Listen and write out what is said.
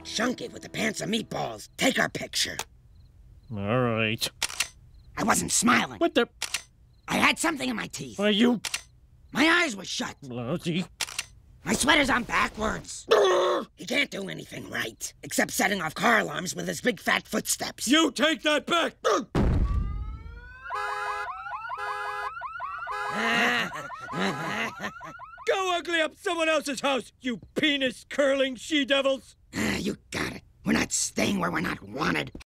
Chunky with the pants of meatballs. Take our picture. All right. I wasn't smiling. What the? I had something in my teeth. Are you? My eyes were shut. Lousy. My sweater's on backwards. He can't do anything right, except setting off car alarms with his big fat footsteps. You take that back! Go ugly up someone else's house, you penis-curling she-devils! You got it. We're not staying where we're not wanted.